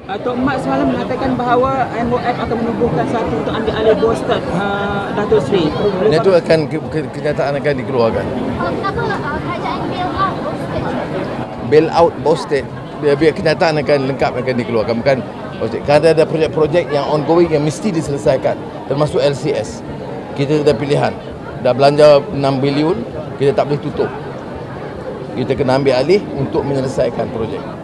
Tok Mat semalam mengatakan bahawa MOF akan menubuhkan satu untuk ambil alih Boston Datuk Seri. Itu akan kenyataan akan dikeluarkan. Kenapa kerajaan Bail out Boston, biar kenyataan akan lengkap akan dikeluarkan. Bukan kerana ada projek-projek yang ongoing yang mesti diselesaikan, termasuk LCS. Kita ada pilihan. Dah belanja 6 bilion, kita tak boleh tutup. Kita kena ambil alih untuk menyelesaikan projek.